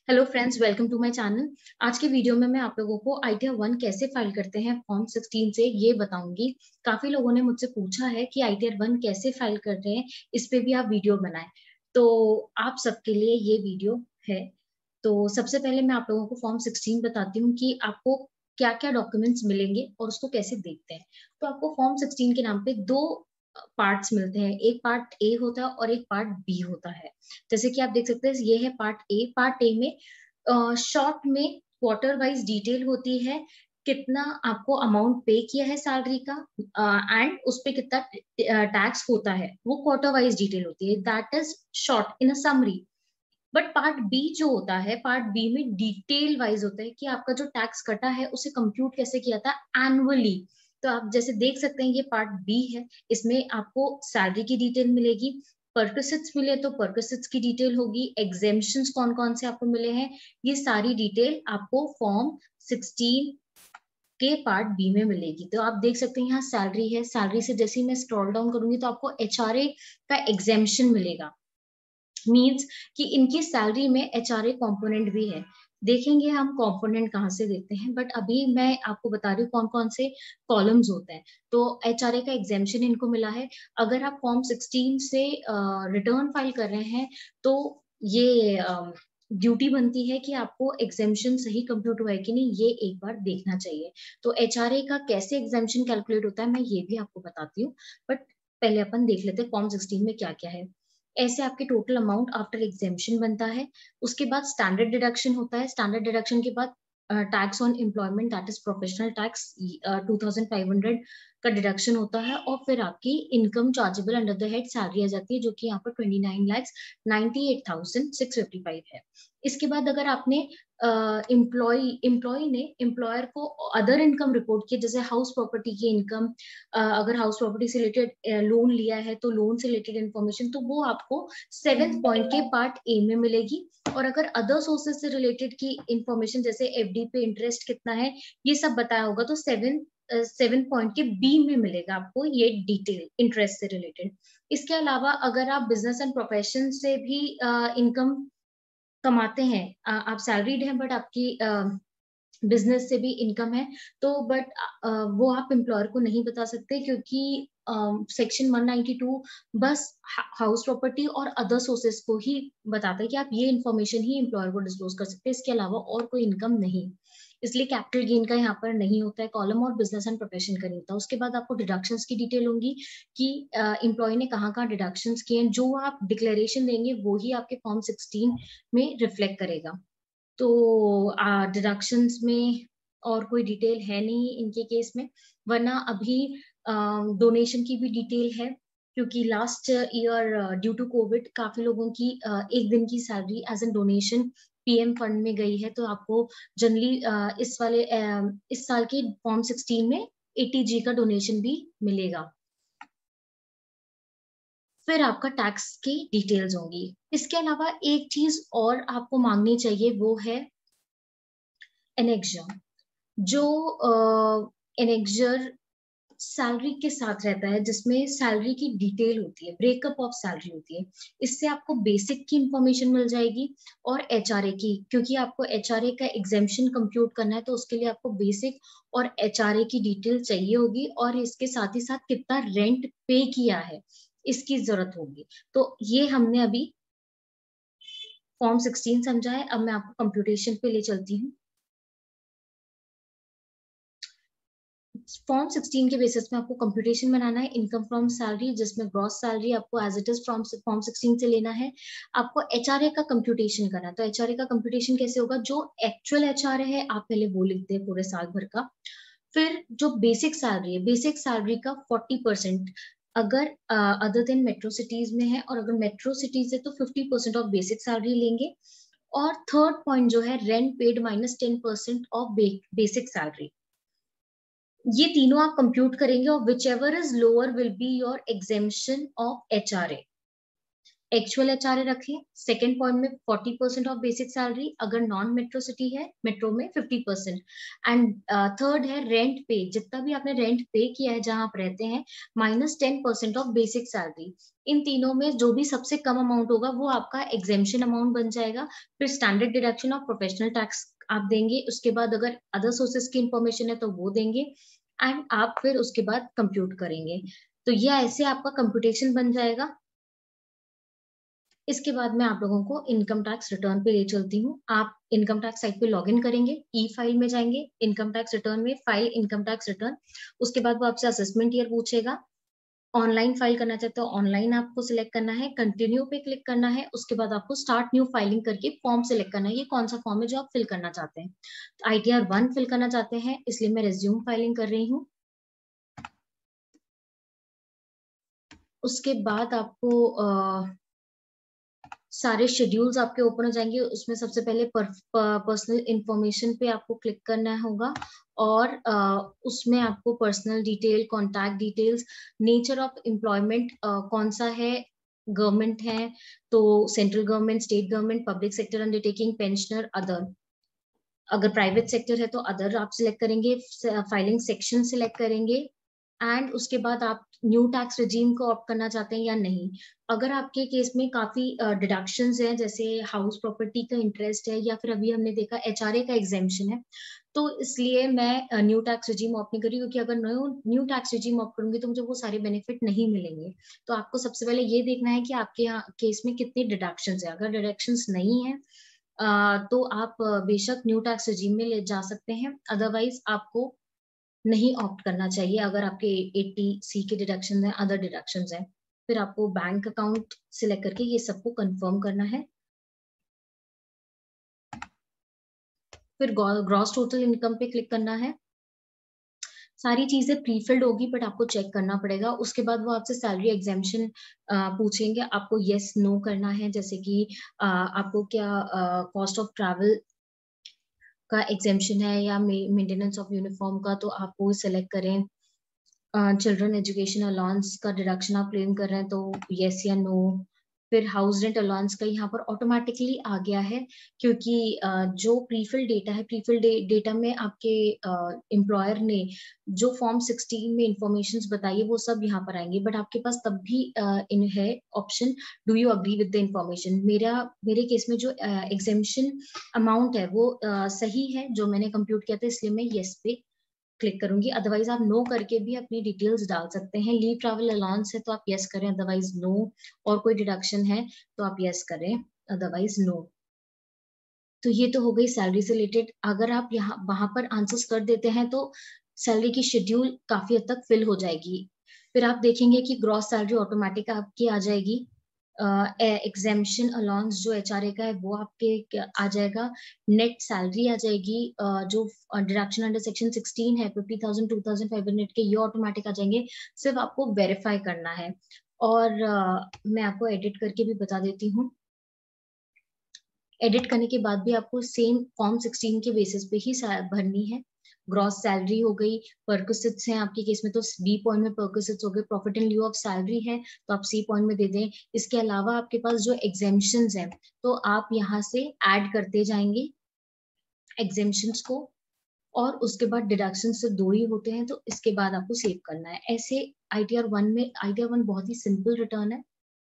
Hello friends, welcome to my channel. आज के video में मैं आप लोगों को ITR 1 कैसे फाइल करते हैं फॉर्म 16 से ये बताऊंगी। काफी लोगों ने मुझसे पूछा है कि ITR 1 कैसे फाइल कर रहे हैं, इस पे भी आप वीडियो बनाएं। तो आप सबके लिए ये वीडियो है। तो सबसे पहले मैं आप लोगों को फॉर्म 16 बताती हूँ कि आपको क्या क्या डॉक्यूमेंट्स मिलेंगे और उसको कैसे देखते हैं। तो आपको फॉर्म 16 के नाम पे दो पार्ट्स मिलते हैं, एक पार्ट ए होता है और एक पार्ट बी होता है। जैसे कि आप देख सकते हैं, ये है पार्ट ए में शॉर्ट में क्वार्टर वाइज डिटेल होती है, कितना आपको अमाउंट पे किया है सैलरी का एंड उस पे कितना टैक्स होता है, वो क्वार्टर वाइज डिटेल होती है। That is short in a summary. But part B जो होता है, पार्ट बी में डिटेल वाइज होता है कि आपका जो टैक्स कटा है उसे कंप्यूट कैसे किया था एनुअली। तो आप जैसे देख सकते हैं, ये पार्ट बी है। इसमें आपको सैलरी की डिटेल मिलेगी, परक्विसिट्स मिले तो परक्विसिट्स की डिटेल होगी, एग्जेम्पशंस कौन कौन से आपको मिले हैं, ये सारी डिटेल आपको फॉर्म 16 के पार्ट बी में मिलेगी। तो आप देख सकते हैं यहाँ सैलरी है, सैलरी से जैसे ही मैं स्क्रॉल डाउन करूंगी तो आपको एचआरए का एग्जेम्पशन मिलेगा। मीन्स कि इनकी सैलरी में एचआरए कंपोनेंट भी है। देखेंगे हम कंपोनेंट कहाँ से देते हैं, बट अभी मैं आपको बता रही हूँ कौन कौन से कॉलम्स होते हैं। तो एचआरए का एग्जेम्पशन इनको मिला है। अगर आप फॉर्म 16 से रिटर्न फाइल कर रहे हैं तो ये ड्यूटी बनती है कि आपको एग्जेम्पशन सही कंप्यूट हुआ है कि नहीं, ये एक बार देखना चाहिए। तो एचआरए का कैसे एग्जेम्पशन कैलकुलेट होता है मैं ये भी आपको बताती हूँ। बट पहले अपन देख लेते हैं फॉर्म 16 में क्या क्या है। ऐसे आपके टोटल अमाउंट आफ्टर एग्जेम्पशन बनता है। उसके बाद स्टैंडर्ड डिडक्शन होता है। स्टैंडर्ड डिडक्शन के बाद tax on employment, that is professional tax 2500 का डिडक्शन होता है। और फिर आपकी income chargeable under the head salary आ जाती है, जो कि यहाँ पर 29,98,655 है। इसके बाद अगर आपने एम्प्लॉय ने एम्प्लॉयर को अदर इनकम रिपोर्ट की, जैसे हाउस प्रॉपर्टी की इनकम, अगर हाउस प्रॉपर्टी से रिलेटेड लोन लिया है तो लोन से रिलेटेड इन्फॉर्मेशन, तो वो आपको 7th पॉइंट के पार्ट ए में मिलेगी। और अगर अदर सोर्सेज से रिलेटेड की इंफॉर्मेशन, जैसे एफडी पे इंटरेस्ट कितना है, ये सब बताया होगा, तो 7 पॉइंट के बी में मिलेगा आपको ये डिटेल इंटरेस्ट से रिलेटेड। इसके अलावा अगर आप बिजनेस एंड प्रोफेशन से भी इनकम कमाते हैं, आप सैलरीड हैं बट आपकी बिजनेस से भी इनकम है, तो बट वो आप एम्प्लॉयर को नहीं बता सकते, क्योंकि सेक्शन 192 बस हाउस प्रॉपर्टी और अदर सोर्सेस को ही बताता है कि आप ये इन्फॉर्मेशन ही एम्प्लॉयर को डिस्क्लोज कर सकते हैं, इसके अलावा और कोई इनकम नहीं। इसलिए कैपिटल गेन का यहाँ पर नहीं होता है कॉलम, और बिजनेस एंड प्रोफेशन का नहीं होता। उसके बाद आपको डिडक्शंस की डिटेल होंगी कि एम्प्लॉय ने कहाँ कहाँ डिडक्शंस किए हैं। जो आप डिक्लेरेशन देंगे वो ही आपके फॉर्म 16 में रिफ्लेक्ट करेगा। तो डिडक्शंस में और कोई डिटेल है नहीं इनके केस में, वरना अभी डोनेशन की भी डिटेल है, क्योंकि last year due to Covid काफी लोगों की एक दिन की salary as an donation PM fund में गई है। तो आपको जनरली इस साल के फॉर्म 16 में 80G का डोनेशन भी मिलेगा। फिर आपका टैक्स की डिटेल्स होंगी। इसके अलावा एक चीज और आपको मांगनी चाहिए, वो है एनेक्जर। जो एनेक्जर सैलरी के साथ रहता है, जिसमें सैलरी की डिटेल होती है, ब्रेकअप ऑफ सैलरी होती है। इससे आपको बेसिक की इंफॉर्मेशन मिल जाएगी और एचआरए की, क्योंकि आपको एचआरए का एग्जेम्पशन कंप्यूट करना है, तो उसके लिए आपको बेसिक और एचआरए की डिटेल चाहिए होगी, और इसके साथ ही साथ कितना रेंट पे किया है इसकी जरूरत होगी। तो ये हमने अभी फॉर्म 16 समझा है। अब मैं आपको कंप्यूटेशन पे ले चलती हूँ। फॉर्म 16 के बेसिस में आपको कंप्यूटेशन बनाना है इनकम फ्रॉम सैलरी, जिसमें ग्रॉस सैलरी आपको as it is from form 16 से लेना है। आपको एचआरए का कंप्यूटेशन करना है। तो एचआरए का कंप्यूटेशन कैसे होगा, जो एक्चुअल एचआरए है आप पहले वो लिखते हैं पूरे साल भर का। फिर जो बेसिक सैलरी है, बेसिक सैलरी का 40%, अगर अदर देन मेट्रो सिटीज में है, और अगर मेट्रो सिटीज है तो 50% ऑफ बेसिक सैलरी लेंगे। और थर्ड पॉइंट जो है, rent paid minus 10% of basic salary. ये तीनों आप कंप्यूट करेंगे और whichever is lower will be your exemption of HRA. Actual HRA रखें। सेकेंड पॉइंट में 40% ऑफ बेसिक सैलरी, अगर नॉन मेट्रो सिटी है, मेट्रो में 50%। एंड थर्ड है रेंट पे, जितना भी आपने रेंट पे किया है जहां आप रहते हैं, -10% ऑफ बेसिक सैलरी। इन तीनों में जो भी सबसे कम अमाउंट होगा वो आपका एग्जेम्पशन अमाउंट बन जाएगा। फिर standard deduction of professional tax आप देंगे, उसके बाद अगर अदर सोर्सेज की इंफॉर्मेशन है तो वो देंगे, एंड आप फिर उसके बाद कंप्यूट करेंगे। तो ये ऐसे आपका कंप्यूटेशन बन जाएगा। इसके बाद मैं आप लोगों को इनकम टैक्स रिटर्न पे ले चलती हूँ। आप इनकम टैक्स साइट पे लॉगिन करेंगे, ई फाइल में जाएंगे, इनकम टैक्स रिटर्न में फाइल इनकम टैक्स रिटर्न। उसके बाद वो आपसे असेसमेंट ईयर पूछेगा। ऑनलाइन फाइल करना चाहते हो ऑनलाइन आपको सिलेक्ट करना है, कंटिन्यू पे क्लिक करना है। उसके बाद आपको स्टार्ट न्यू फाइलिंग करके फॉर्म सिलेक्ट करना है, ये कौन सा फॉर्म है जो आप फिल करना चाहते हैं। तो ITR 1 फिल करना चाहते हैं, इसलिए मैं रिज्यूम फाइलिंग कर रही हूँ। उसके बाद आपको सारे शेड्यूल्स आपके ओपन हो जाएंगे। उसमें सबसे पहले पर्सनल इंफॉर्मेशन पे आपको क्लिक करना होगा, और उसमें आपको personal detail, contact details, nature of employment कौन सा है, गवर्नमेंट है तो central government, state government, public sector undertaking, pensioner, other. अगर प्राइवेट सेक्टर है तो अदर आप सिलेक्ट करेंगे, फाइलिंग सेक्शन सिलेक्ट करेंगे, एंड उसके बाद आप न्यू टैक्स रिजीम को ऑप्ट करना चाहते हैं या नहीं। अगर आपके केस में काफी डिडक्शंस हैं, जैसे हाउस प्रॉपर्टी का इंटरेस्ट है, या फिर अभी हमने देखा एचआरए का एग्जेम्पशन है, तो इसलिए मैं न्यू टैक्स रिजीम ऑप्ट नहीं करी, क्योंकि अगर न्यू टैक्स रिजीम ऑप्ट करूंगी तो मुझे वो सारे बेनिफिट नहीं मिलेंगे। तो आपको सबसे पहले ये देखना है कि आपके यहाँ केस में कितनी डिडक्शंस है। अगर डिडक्शंस नहीं है तो आप बेशक न्यू टैक्स रिजीम में ले जा सकते हैं, अदरवाइज आपको नहीं ऑप्ट करना चाहिए अगर आपके 80C के डिडक्शन है, अदर डिडक्शन है। फिर आपको बैंक अकाउंट सिलेक्ट करके ये सबको कंफर्म करना है। फिर ग्रॉस टोटल इनकम पे क्लिक करना है। सारी चीजें प्रीफिल्ड होगी, बट आपको चेक करना पड़ेगा। उसके बाद वो आपसे सैलरी एग्जेम्पशन पूछेंगे, आपको यस नो करना है। जैसे कि आपको क्या कॉस्ट ऑफ ट्रैवल का एग्जेम्पशन है, या मेंटेनेंस ऑफ यूनिफॉर्म का, तो आप वो सिलेक्ट करें। चिल्ड्रन एजुकेशन अलाउंस का डिडक्शन आप क्लेम कर रहे हैं तो यस या नो। फिर हाउस रेंट अलाउंस का यहाँ पर ऑटोमेटिकली आ गया है, क्योंकि जो प्रीफिल डेटा है, प्रीफिल डेटा में आपके एम्प्लॉयर ने जो फॉर्म 16 में इंफॉर्मेशन बताई है वो सब यहाँ पर आएंगे, बट आपके पास तब भी इन है option do you agree with the information. मेरे केस में जो एग्जेम्पशन अमाउंट है वो सही है जो मैंने कंप्यूट किया था, इसलिए मैं यस पे क्लिक करूंगी। अदरवाइज आप नो करके भी अपनी डिटेल्स डाल सकते हैं। लीव ट्रैवल अलाउंस है तो आप यस करें, अदरवाइज नो। और कोई डिडक्शन है तो आप यस करें, अदरवाइज नो। तो ये तो हो गई सैलरी से रिलेटेड। अगर आप यहाँ वहां पर आंसर्स कर देते हैं तो सैलरी की शेड्यूल काफी हद तक फिल हो जाएगी। फिर आप देखेंगे कि ग्रॉस सैलरी ऑटोमेटिक आपकी आ जाएगी। एग्जेम्पशन अलाउंस जो एचआरए का है वो आपके आ जाएगा। नेट सैलरी आ जाएगी। जो डिडक्शन अंडर सेक्शन 16 है 50,000 2,500 के, ये ऑटोमेटिक आ जाएंगे। सिर्फ आपको वेरीफाई करना है। और मैं आपको एडिट करके भी बता देती हूँ। एडिट करने के बाद भी आपको सेम फॉर्म 16 के बेसिस पे ही भरनी है। ग्रॉस सैलरी हो गई, परक्विजिट्स हैं आपके केस में तो बी पॉइंट में परक्विजिट्स हो गए, profit in lieu of salary है तो आप सी पॉइंट में दे दें। इसके अलावा आपके पास जो एग्जेम्पशंस हैं तो आप यहाँ से ऐड करते जाएंगे एग्जेम्पशंस को, और उसके बाद डिडक्शन सिर्फ 2 ही होते हैं, तो इसके बाद आपको सेव करना है। ऐसे ITR 1 में, ITR 1 बहुत ही सिंपल रिटर्न है।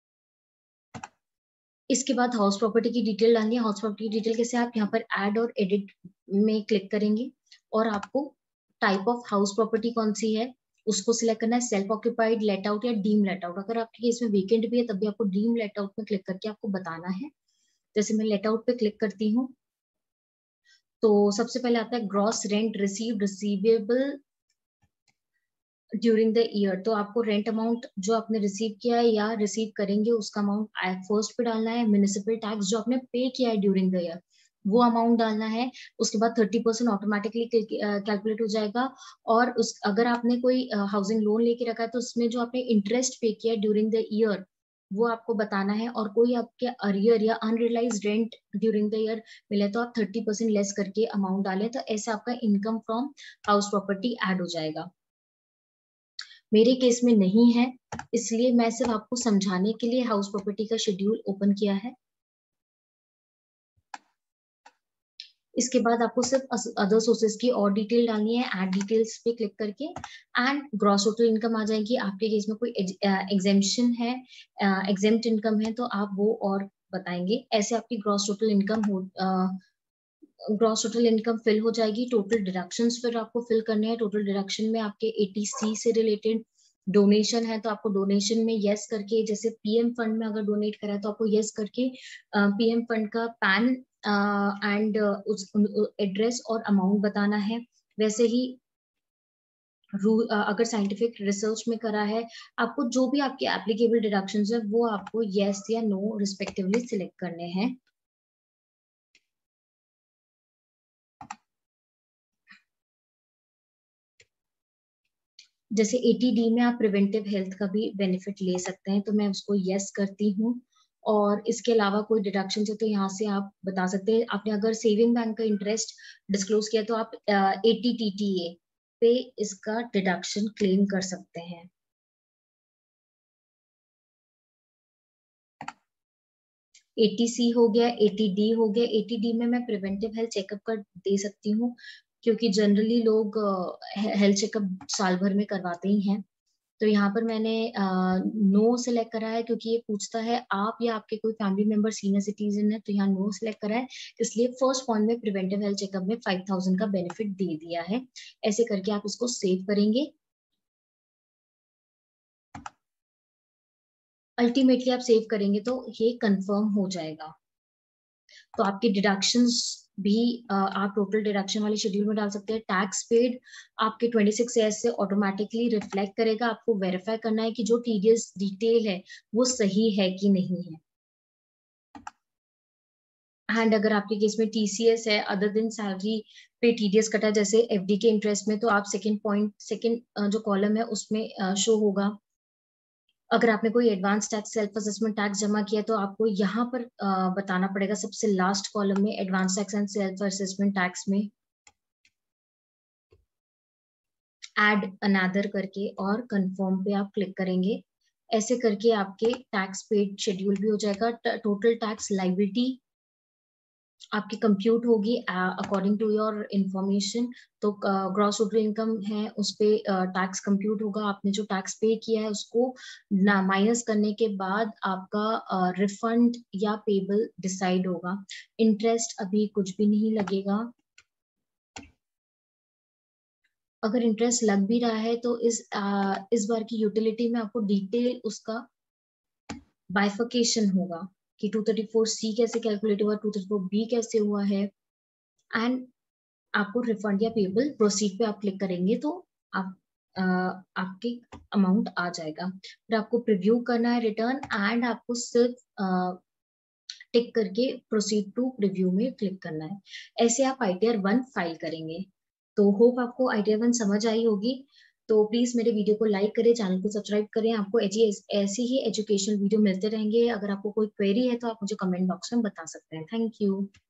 इसके बाद हाउस प्रॉपर्टी की डिटेल डालनी है। हाउस प्रॉपर्टी की डिटेल कैसे, आप यहाँ पर ऐड और एडिट में क्लिक करेंगे, और आपको टाइप ऑफ हाउस प्रॉपर्टी कौन सी है उसको सिलेक्ट करना है। सेल्फ ऑक्यूपाइड, लेट आउट या डीम लेट आउट। अगर आपके केस में वेकेंट भी है तब भी आपको डीम लेट आउट में क्लिक करके आपको बताना है। जैसे मैं लेट आउट पे क्लिक करती हूँ तो सबसे पहले आता है gross rent receivable during the year. तो आपको रेंट अमाउंट जो आपने रिसीव किया है या रिसीव करेंगे उसका अमाउंट फर्स्ट पे डालना है। म्युनिसिपल टैक्स जो आपने पे किया है ड्यूरिंग द ईयर वो अमाउंट डालना है। उसके बाद 30% ऑटोमेटिकली कैलकुलेट हो जाएगा। और उस अगर आपने कोई हाउसिंग लोन लेके रखा है तो उसमें जो आपने इंटरेस्ट पे किया है ड्यूरिंग द ईयर वो आपको बताना है। और कोई आपके अरियर या unrealise rent during the year मिले तो आप 30% लेस करके अमाउंट डालें, तो ऐसा आपका income from house property add हो जाएगा। मेरे केस में नहीं है, इसलिए मैं सिर्फ आपको समझाने के लिए हाउस प्रॉपर्टी का शेड्यूल ओपन किया है। इसके बाद आपको सिर्फ अदर सोर्सेज की और डिटेल डालनी है, ऐड डिटेल्स पे क्लिक करके, एंड ग्रॉस टोटल इनकम आ जाएगी। आपके केस में कोई एग्जेम्पशन है, एग्जेम्प्ट इनकम है, तो आप वो और बताएंगे। ऐसे आपकी ग्रॉस टोटल इनकम हो ग्रॉस टोटल इनकम फिल हो जाएगी। टोटल डिडक्शंस फिर आपको फिल करने हैं। टोटल डिडक्शन में आपके एटीसी से रिलेटेड डोनेशन है तो आपको डोनेशन में यस करके, जैसे पीएम फंड में अगर डोनेट करा है तो आपको यस करके पीएम फंड का पैन एंड उस एड्रेस और अमाउंट बताना है। वैसे ही अगर साइंटिफिक रिसर्च में करा है, आपको जो भी आपके एप्लीकेबल डिडक्शंस है वो आपको यस या नो रिस्पेक्टिवली सिलेक्ट करने हैं। जैसे एटीडी में आप प्रिवेंटिव हेल्थ का भी बेनिफिट ले सकते हैं, तो मैं उसको यस करती हूँ। और इसके अलावा कोई डिडक्शन है तो यहाँ से आप बता सकते हैं। आपने अगर सेविंग बैंक का इंटरेस्ट डिस्क्लोज किया तो आप एटीटीटीए पे इसका डिडक्शन क्लेम कर सकते हैं। एटीसी हो गया, एटीडी हो गया। एटीडी में मैं प्रिवेंटिव हेल्थ चेकअप का दे सकती हूँ, क्योंकि जनरली लोग हेल्थ चेकअप साल भर में करवाते ही हैं। तो यहाँ पर मैंने नो सेलेक्ट करा है, क्योंकि ये पूछता है आप या आपके कोई फैमिली मेंबर सीनियर सिटीजन है, तो यहाँ नो सेलेक्ट करा है। इसलिए फर्स्ट पॉइंट में प्रिवेंटिव हेल्थ चेकअप में 5000 का बेनिफिट दे दिया है। ऐसे करके आप इसको सेव करेंगे। अल्टीमेटली आप सेव करेंगे तो ये कंफर्म हो जाएगा। तो आपके डिडक्शंस भी आप टोटल डिडक्शन वाले शेड्यूल में डाल सकते हैं। टैक्स पेड आपके 26S से ऑटोमेटिकली रिफ्लेक्ट करेगा। आपको वेरीफाई करना है कि जो टीडीएस डिटेल है वो सही है कि नहीं है। एंड अगर आपके केस में टीसीएस है, अदर देन सैलरी पे टीडीएस कटा, जैसे एफडी के इंटरेस्ट में, तो आप सेकंड जो कॉलम है उसमें शो होगा। अगर आपने कोई advance tax self assessment tax जमा किया तो आपको यहाँ पर बताना पड़ेगा सबसे लास्ट कॉलम में, advance tax and self assessment tax में ऐड अनदर करके और कंफर्म पे आप क्लिक करेंगे। ऐसे करके आपके टैक्स पेड शेड्यूल भी हो जाएगा। टोटल टैक्स लाइबिलिटी आपकी कंप्यूट होगी अकॉर्डिंग टू योर इंफॉर्मेशन। तो ग्रॉस टोटल इनकम है उस पे टैक्स कंप्यूट होगा। आपने जो टैक्स पे किया है उसको माइनस करने के बाद आपका रिफंड या पेबल डिसाइड होगा। इंटरेस्ट अभी कुछ भी नहीं लगेगा। अगर इंटरेस्ट लग भी रहा है तो इस बार की यूटिलिटी में आपको डिटेल उसका बाइफिकेशन होगा कि 234C कैसे कैलकुलेट हुआ, 234B कैसे हुआ है। एंड आपको रिफंड या पेबल प्रोसीड पे आप क्लिक करेंगे तो आप आपके अमाउंट आ जाएगा। फिर आपको प्रिव्यू करना है रिटर्न, एंड आपको सिर्फ टिक करके प्रोसीड टू प्रिव्यू में क्लिक करना है। ऐसे आप आईटीआर 1 फाइल करेंगे। तो होप आपको आईटीआर 1 समझ आई होगी। तो प्लीज मेरे वीडियो को लाइक करें, चैनल को सब्सक्राइब करें। आपको ऐसी ही एजुकेशनल वीडियो मिलते रहेंगे। अगर आपको कोई क्वेरी है तो आप मुझे कमेंट बॉक्स में बता सकते हैं। Thank you.